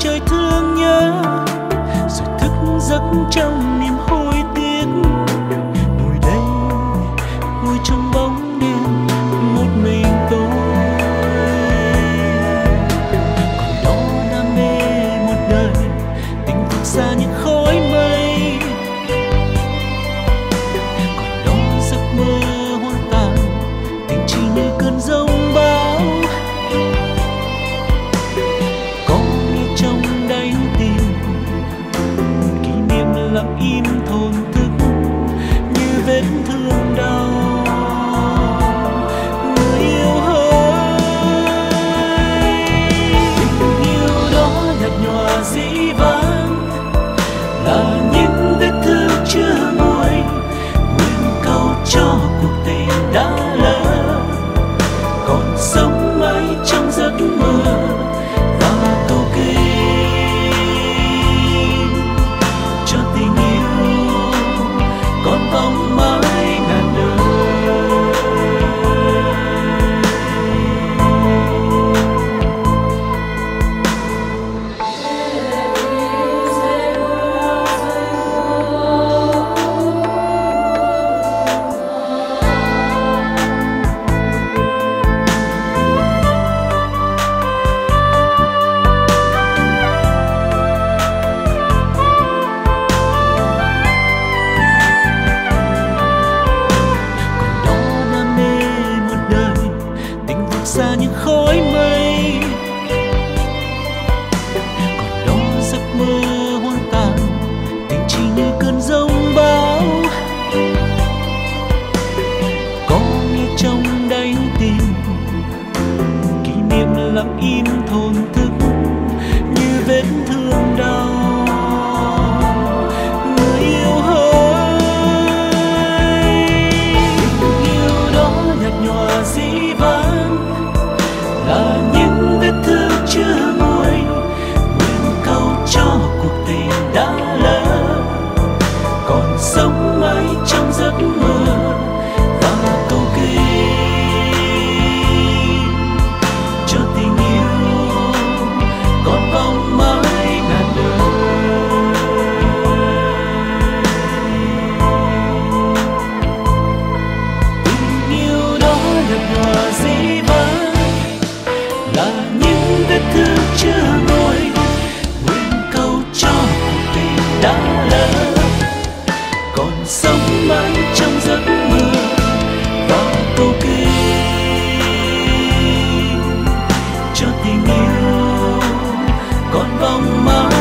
trời thương nhớ, rồi thức giấc trong niềm hối tiếc. Ngồi đây, ngồi trong bóng đêm một mình tôi. Còn đó đam mê một đời, tình vụt xa như khói mây. Còn đó giấc mơ hoang tàn, tình chỉ như cơn giông bão. Có nghe trong đáy tim kỷ niệm lặng im thổn thức như vết thương đau. Người yêu hỡi, tình yêu đó nhạt nhòa dĩ vãng, là những vết thương chưa nguôi, nguyện cầu cho cuộc tình đã lỡ, còn sống mãi trong giấc mơ và cầu kỳ cho tình yêu còn vòng mãi ngàn đời. Xa như khói mây, còn đó giấc mơ hoang tàn, tình chỉ như cơn giông bão. Có nghe trong đáy tim kỷ niệm lặng im thổn thức như vết thương đau. Người yêu hỡi, tình yêu đó nhạt nhòa dĩ vãng, là những vết thương chưa nguôi, nguyện cầu cho cuộc tình đã lỡ, còn sống mãi trong giấc mơ và cầu kỳ cho tình yêu còn vòng mãi ngàn đời. Tình yêu đó nhạt nhòa dĩ vãng, là những vết thương chưa nguôi, nguyện cầu cho cuộc tình đã lỡ, còn sống mãi trong giấc mơ và cầu kỳ cho tình yêu còn vòng mãi.